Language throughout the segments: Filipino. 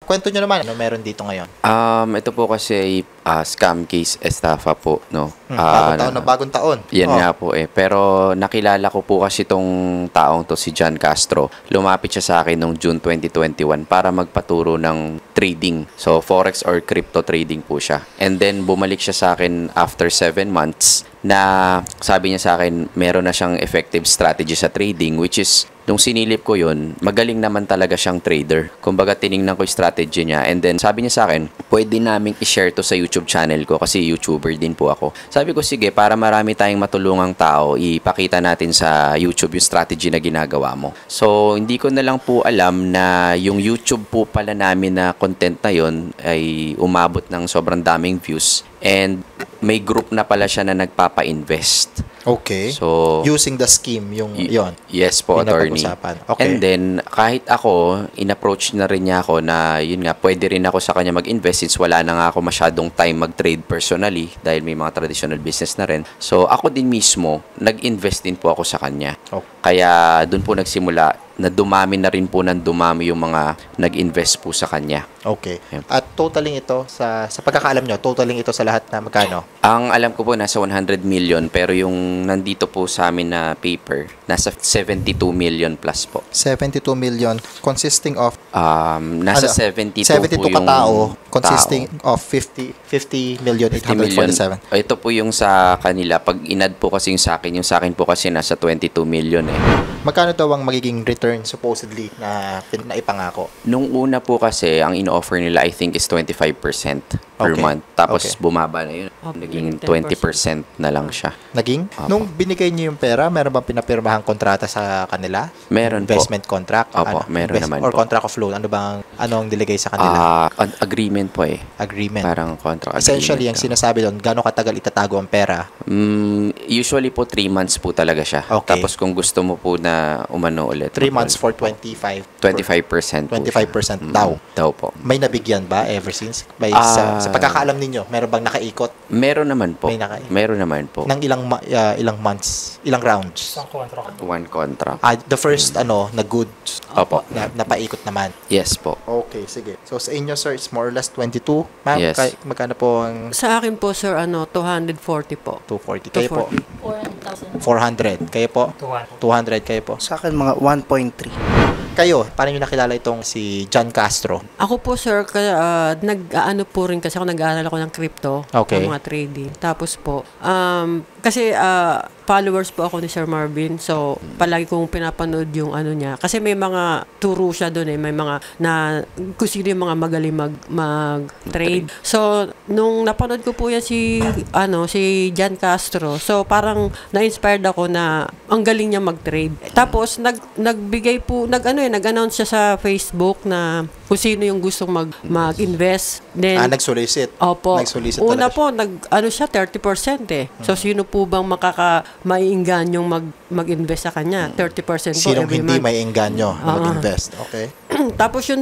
Kwento nyo naman, ano meron dito ngayon? Ito po kasi scam case estafa po, no? Bagong taon. Yan nga po eh. Pero nakilala ko po kasi itong taong to, si John Castro. Lumapit siya sa akin noong June 2021 para magpaturo ng trading. So, forex or crypto trading po siya. And then, bumalik siya sa akin after 7 months na sabi niya sa akin, meron na siyang effective strategy sa trading, which is, nung sinilip ko yun, magaling naman talaga siyang trader. Kumbaga, tiningnan ko yung strategy niya. And then, sabi niya sa akin, pwede naming i-share to sa YouTube channel ko kasi YouTuber din po ako. Sabi ko, sige, para marami tayong matulungang tao, ipakita natin sa YouTube yung strategy na ginagawa mo. So, hindi ko na lang po alam na yung YouTube po pala namin na content na yun ay umabot ng sobrang daming views. And may group na pala siya na nagpapa-invest. Okay. So, using the scheme, yung yon. Yes po, attorney. Okay. And then, kahit ako, in-approach na rin niya ako na, yun nga, pwede rin ako sa kanya mag-invest since wala na nga ako masyadong time mag-trade personally dahil may mga traditional business na rin. So, ako din mismo, nag-invest din po ako sa kanya. Okay. Kaya, dun po nagsimula na dumami na rin po ng dumami yung mga nag-invest po sa kanya. Okay. At totaling ito, sa pagkakaalam nyo, totaling ito sa lahat na magkano? Ang alam ko po, nasa 100 million, pero yung nandito po sa amin na paper, nasa 72 million plus po. 72 million consisting of nasa 72 po yung katao consisting of 50 million 847. Ito po yung sa kanila. Pag inad po kasi yung sa akin po kasi nasa 22 million eh. Magkano daw ang magiging return supposedly na ipangako? Nung una po kasi, ang in-offer nila I think is 25% per month. Tapos bumaba na yun. Naging 20% na lang siya. Naging? Nung binigay niyo yung pera, meron bang pinapirmahang kontrata sa kanila? Meron Investment contract? Opo, meron naman or po. contract of loan? Anong diligay sa kanila? Agreement po eh. Agreement. Parang contract Essentially, agreement. ang sinasabi doon, gano'ng katagal itatago ang pera? Usually po 3 months po talaga siya. Okay. Tapos kung gusto mo po na umano ulit. 3 months for 25%. 25% po 25% daw. Daw po. May nabigyan ba ever since? Sa pagkakaalam ninyo, meron bang nakaikot? Meron naman po. Meron naman po. Ng ilang months? Ilang rounds? One contract. The first, na good. Opo. Napaikot naman. Yes po. Okay, sige. So, sa inyo, sir, it's more or less 22. Ma'am, Yes. magkano po ang Sa akin po, sir, 240 po. 240? Kayo po? 400,000. 400. Kayo po? 200. Kayo po? Sa akin, mga 1.3. Kayo, paano nyo nakilala itong si John Castro? Ako po, sir, nag-ano po rin kasi ako nag-aaral ako ng crypto. Okay. Ng mga trading. Tapos po, kasi followers po ako ni Sir Marvin. So, palagi kong pinapanood yung ano niya. Kasi may mga turo siya doon eh. May mga kung sino yung mga magaling mag-trade. So, nung napanood ko po yan si John Castro. So, parang na-inspired ako na ang galing niya mag-trade. Tapos, nag-announce siya sa Facebook na kung sino yung gustong mag-invest. Then, nag-solicit. Opo. Nag-solicit Una talaga po, siya, 30% eh. So, sino po bang maiingan yung mag-invest sa kanya? 30% po Sinong every hindi month. may engganyo na mag-invest? Okay. Tapos yun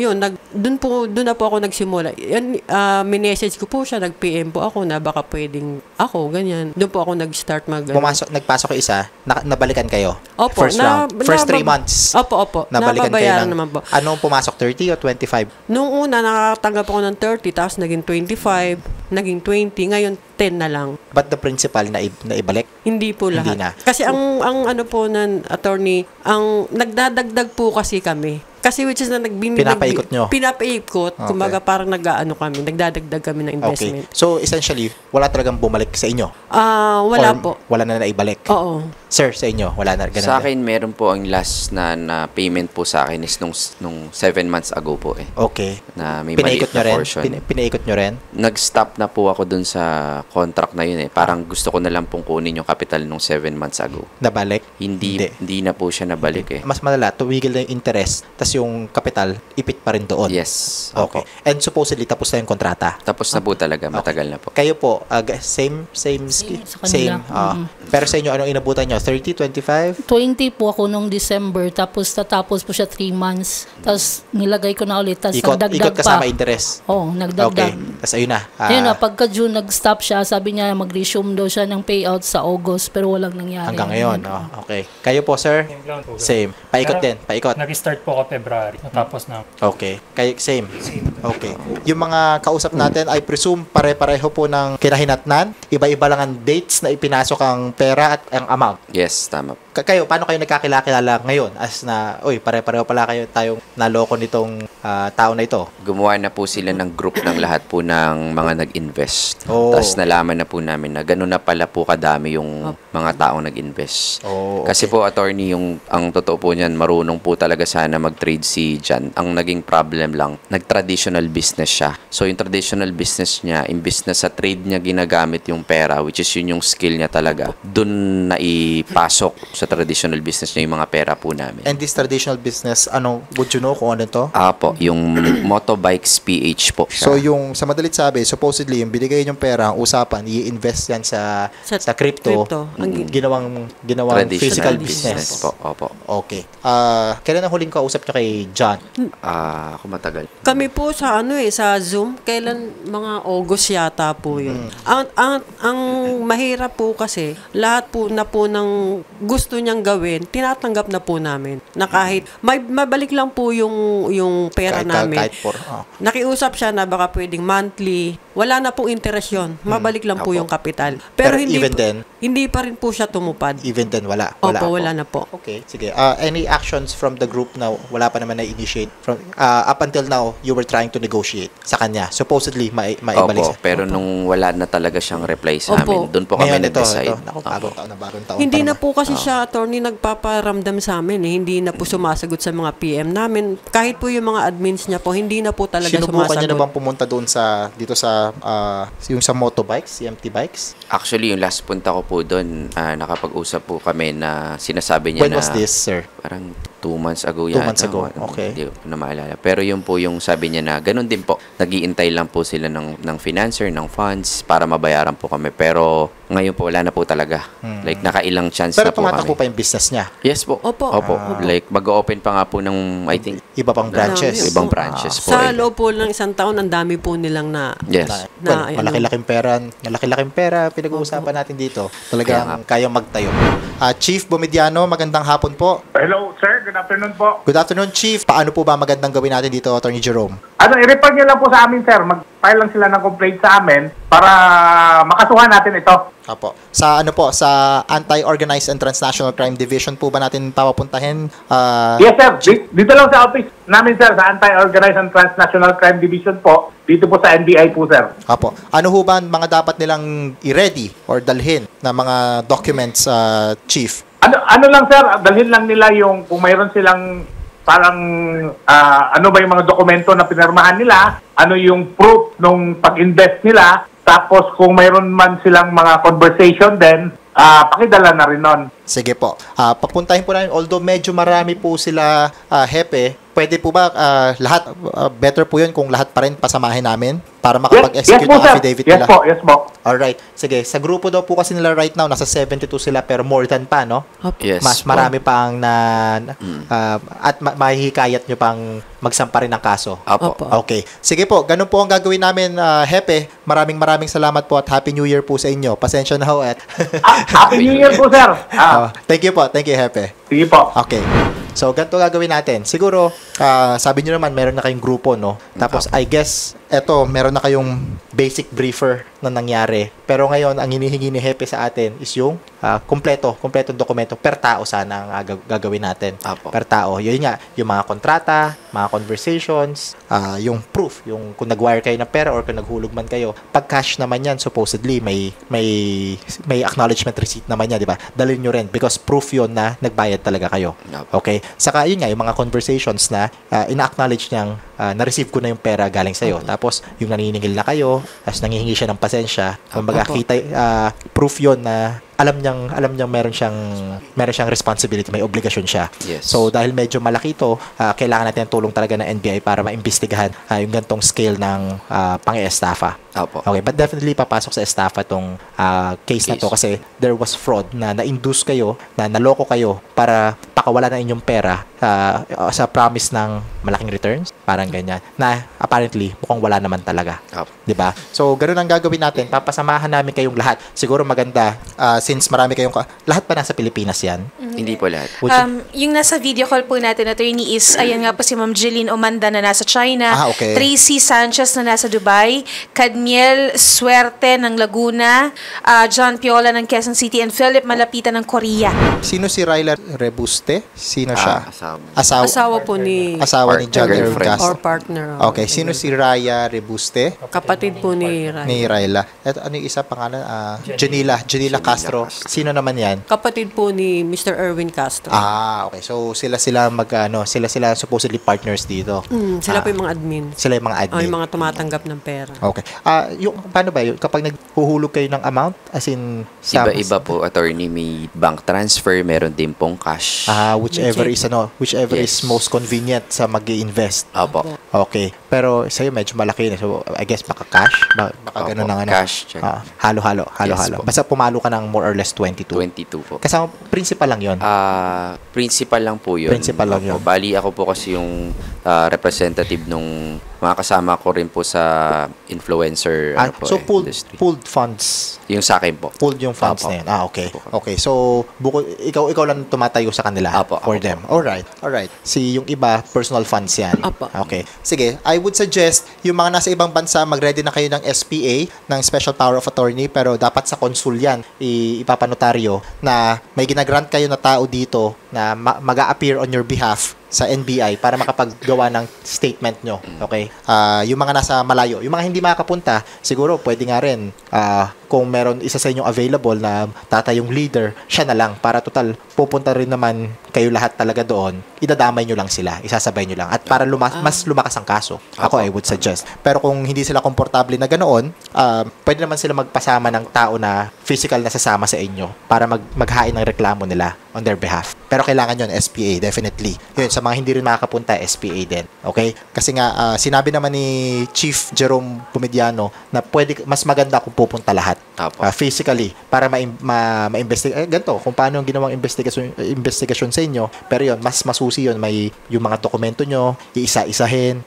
na po ako nagsimula. Minessage ko po siya, nag-PM po ako na baka pwedeng ako, ganyan. Doon po ako nag-start Nagpasok yung isa, nabalikan kayo? Opo. First round? First 3 months? Opo. Nabalikan kayo Nababayaran naman po. Anong pumasok? 30 o 25? Nung una, nakakatanggap ako ng 30, tapos naging 25, naging 20, ngayon 10 na lang. But the principal na ibalik? Hindi po lahat. Hindi na. Kasi ang ano po ng attorney, ang nagdadagdag po kasi kami. Kasi which is na Pinapaikot nyo? Pinapaikot. Okay. Kumbaga parang kami, nagdadagdag kami ng investment. Okay. So, essentially, wala talagang bumalik sa inyo? Wala Or po. Wala na naibalik? Oo. Sir, sa inyo, wala na. Ganun Sa akin, meron po ang last na payment po sa akin is nung 7 months ago po eh. Okay. Na may Pinaikot maliit nyo na rin? portion. Pinaikot nyo rin? Nag-stop na po ako dun sa contract na yun eh. Parang gusto ko na lang pong kunin yung capital nung 7 months ago. Nabalik? Hindi na po siya nabalik eh. Mas malala, tumigil na yung interest, tas yung capital, ipit pa rin doon. Yes. Okay. And supposedly, tapos na yung kontrata. Tapos na po talaga. Matagal na po. Kayo po, same Sa kanila. Pero sa inyo, anong inabutan nyo? nyo? 30, 25? 20 po ako nung December, tapos tatapos po siya 3 months. Tapos nilagay ko na ulit, tapos Ikot nagdagdag kasama pa. interest. Oo, Okay. nagdagdag. Tapos ayun na. Ayun na, pagka June nag-stop siya, sabi niya mag-resume daw siya ng payout sa August, pero walang nangyari. Hanggang ngayon. Okay. Kayo po, sir? Same lang po. Same. Paikot din. Paikot. Nag-start po ako February. Natapos na. Okay. Kayo, same. Okay. Yung mga kausap natin, I presume pare-pareho po ng kinahinatnan. Iba-iba lang ang dates na ipinasok ang pera at ang amount. Yes, tama. Kayo, paano kayo nagkakilala ngayon? As na, uy, pare-pareho pala kayo tayong naloko nitong tao na ito. Gumawa na po sila ng group ng lahat po ng mga nag-invest. Oh. Tapos nalaman na po namin na gano'n na pala po kadami yung mga taong nag-invest. Oh, Kasi po, attorney, ang totoo po niyan, marunong po talaga sana mag-trade si Jan. Ang naging problem lang, nag-traditional business siya. So, yung traditional business niya, imbis na sa trade niya ginagamit yung pera, which is yun yung skill niya talaga, dun na ipasok sa traditional business niya yung mga pera po namin. And this traditional business, would you know kung ano to? Po, yung Motobikes PH po siya. So, yung sa madalit sabi, supposedly, yung binigay yung pera, ang usapan, i-invest yan sa crypto, ginawang traditional physical business business. po. Opo. Okay. Kailan ang huling kausap nyo kay John? Ako matagal. Kami po sa sa Zoom, kailan mga August yata po 'yun. Ang mahirap po kasi lahat po na po ng gusto niyang gawin, tinatanggap na po namin. Na kahit mabalik lang po yung pera namin. Nakiusap siya na baka pwedeng monthly, wala na pong interest 'yon. Mabalik lang po Opo. yung kapital. Pero hindi pa rin po siya tumupad. Even then, wala. Opo, wala na po. Okay, sige. Any actions from the group now, wala pa naman na-initiate from up until now, you were trying to negotiate sa kanya. Supposedly, maibalik Opo, pero nung wala na talaga siyang reply sa amin, Opo. doon po kami Ngayon, nag-decide. Naku, bagong taon. Hindi pa na naman. po kasi siya, attorney, nagpaparamdam sa amin. Hindi na po sumasagot sa mga PM namin. Kahit po yung mga admins niya po, hindi na po talaga Sinubukan sumasagot. niya na bang pumunta doon dito sa yung sa motobikes, CMT bikes? Actually, yung last punta ko po doon, nakapag-usap po kami na sinasabi niya When na was this, sir? parang 2 months ago 2 yata. months ago, okay. Hindi ko na maalala. Pero yun po yung sabi niya na ganun din po. Nag-iintay lang po sila ng financer, ng funds para mabayaran po kami. Pero ngayon po wala na po talaga. Like nakailang chance Pero na po tumatakbo kami. pa yung business niya. Yes po. Opo. Like mag-open pa nga po ng I think Iba pang branches. Dami. ibang branches po. Sa loob po ng isang taon, ang dami po nilang na... Yes. Malaki-laking pera pinag-uusapan natin dito. Talagang kayang magtayo. Chief Bomediano, magandang hapon po. Hello, sir. Good afternoon po. Good afternoon, Chief. Paano po ba magandang gawin natin dito, Attorney Jerome? I-refer niyo lang po sa amin, sir. Mag-file lang sila ng complaint sa amin para makasuhan natin ito. Apo. Sa Anti-Organized and Transnational Crime Division po ba natin papapuntahin? Yes, sir. Dito lang sa office namin, sir, sa Anti-Organized and Transnational Crime Division po. Dito po sa NBI po, sir. Apo. Ano ho ba ang mga dapat nilang i-ready or dalhin na mga documents, Chief? Ano lang, sir, dalhin lang nila yung kung mayroon silang parang ano ba yung mga dokumento na pinirmahan nila, ano yung proof nung pag-invest nila, tapos kung mayroon man silang mga conversation din, pakidala na rin nun. Sige po. Papuntahin po namin, although medyo marami po sila, Hepe, pwede po ba lahat, better po yun kung lahat pa rin pasamahin namin para makapag-execute po, ng sir. affidavit Yes nila? Yes po. Alright. Sige, sa grupo daw po kasi nila right now, nasa 72 sila pero more than pa, no? Yes. Mas marami pang at mahihikayat nyo pang magsampa rin ng kaso. Opo. Okay. Sige po, ganun po ang gagawin namin, Hepe. Maraming salamat po at Happy New Year po sa inyo. Pasensya na ho at Happy New Year po, sir. thank you po. Thank you, Hepe. Sige po. Okay. So, ganito gagawin natin. Siguro, sabi nyo naman, meron na kayong grupo, no? Tapos, I guess, meron na kayong basic briefer na nangyari. Pero ngayon, ang hinihingi ni Hepe sa atin is yung kompletong dokumento per tao sana ang gagawin natin. Apo. Per tao. Yun nga, yung mga kontrata, mga conversations, yung proof, yung kung nag-wire kayo ng pera or kung naghulog man kayo. Pag cash naman yan, supposedly, may acknowledgement receipt naman yan, di ba? Dalhin nyo rin because proof yun na nagbayad talaga kayo. Apo. Okay? Saka yun nga, yung mga conversations na ina-acknowledge niyang na-receive ko na yung pera galing sa'yo. Tapos, yung naniningil na kayo, tapos nangihingi siya ng pasensya. Kumbaga, proof yon na alam niyang meron siyang responsibility, may obligasyon siya. Yes. So dahil medyo malaki ito, kailangan natin ng tulong talaga ng NBI para maimbestigahan yung gantong scale ng pang-estafa. Opo. Okay, but definitely papasok sa estafa tong case na to kasi there was fraud na na-induce kayo, na naloko kayo para pakawala na inyong pera sa promise ng malaking returns, parang ganyan, na apparently mukhang wala naman talaga. Opo. 'Di ba? So ganoon ang gagawin natin, papasamahan namin kayong lahat. Siguro maganda since marami kayong lahat pa nasa Pilipinas 'yan. Hindi po lahat. Would you- Yung nasa video call po natin, attorney, is, ayan nga po si Ma'am Jeline Omanda na nasa China, Okay. Tracy Sanchez na nasa Dubai, Cadmiel Suerte ng Laguna, John Piola ng Quezon City, and Philip Malapitan ng Korea. Sino si Ryla Rebuste? Sino siya? Kasama. Asawa po ni Asawa ni John Partner, Erwin girlfriend. Castro. or partner. Okay, sino si Raya Rebuste? Kapatid po ni Ray. Ni Ryla. Ito, ano yung isa pangalan? Janila Castro. Sino naman yan? Kapatid po ni Mr. Erwin Castro. Okay. So, sila sila supposedly partners dito. Sila po yung mga admin. Sila yung mga admin. Yung mga tumatanggap ng pera. Okay. Paano ba yun? Kapag naghuhulog kayo ng amount, as in, Iba-iba po, attorney. May bank transfer, meron din pong cash. whichever Yes. is most convenient sa mag-i-invest. Opo. Okay. Pero sa'yo medyo malaki na. So, I guess baka cash? Baka Opo, ganun ng ano? cash, check. Halo-halo. Yes po. Basta pumalo ka ng more or less 22. 22 po. Kasama, principal lang yon. Principal lang po yun. Principal lang Opo. yun. Bali, ako po kasi yung representative nung mga kasama ko rin po sa influencer So, industry. pooled funds. Yung sa akin po. Pooled yung funds Opo. na yun. Okay. Opo. Okay. So, ikaw lang tumatayo sa kanila Apo, for ako them. Alright. Yung iba, personal funds yan. Apo. Okay. Sige, I would suggest, yung mga nasa ibang bansa, mag-ready na kayo ng SPA, ng Special Power of Attorney, pero dapat sa konsul yan, ipapanotaryo, na may ginagrant kayo na tao dito na mag-a-appear on your behalf sa NBI para makapaggawa ng statement nyo. Okay? Yung mga nasa malayo, yung mga hindi makakapunta, siguro pwede nga rin, kung meron isa sa inyong available na tatayong leader, siya na lang para total pupunta rin naman kayo lahat talaga doon, idadamay nyo lang sila, isasabay nyo lang at para mas lumakas ang kaso. Ako, I would suggest. Pero kung hindi sila komportable na ganoon, pwede naman sila magpasama ng tao na physical na sasama sa inyo para maghain ng reklamo nila on their behalf. Pero kailangan yun, SPA, definitely. Yun, sa mga hindi rin makakapunta, SPA din. Okay? Kasi nga, sinabi naman ni Chief Jerome Pumediano na mas maganda kung pupunta lahat. Apo. Physically, para ma-investigate. Ganito, kung paano yung ginawang investigation sa inyo. Pero yun, mas masusi yun. May yung mga dokumento nyo, iisa-isahin,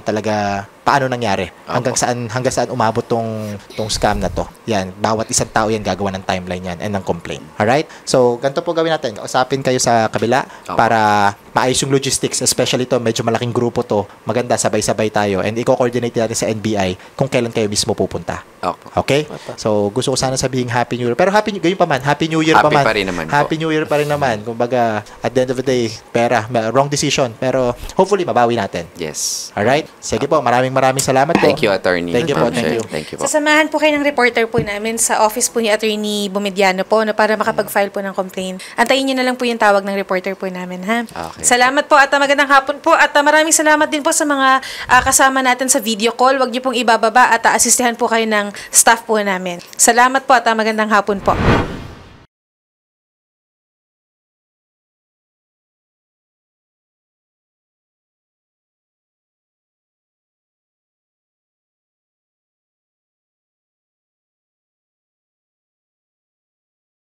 paano nangyari, hanggang saan umabot tong scam na to. Yan, bawat isang tao yan gagawa ng timeline yan and ng complaint. Alright? So, ganito po gawin natin. Usapin kayo sa kabila para maayos yung logistics, especially to, medyo malaking grupo to. Maganda, sabay-sabay tayo and i-coordinate natin sa NBI kung kailan kayo mismo pupunta. Okay? So, gusto ko sana sabihin Happy New Year. Pero Happy New Year Happy pa man. pa rin naman po. Happy New Year pa rin naman. Kumbaga, at the end of the day, wrong decision. Pero hopefully, mabawi natin. Yes. Alright? Sige po, maraming salamat po. Thank you, attorney. Thank you po, Ma'am thank Sher. you. Thank you po. Sasamahan po kayo ng reporter po namin sa office po ni Attorney Bumediano po para makapag-file po ng complaint. Antayin niyo na lang po yung tawag ng reporter po namin, ha? Okay. Salamat po at magandang hapon po at maraming salamat din po sa mga kasama natin sa video call. Huwag niyo pong ibababa at asistihan po kayo ng staff po namin. Salamat po at magandang hapon po.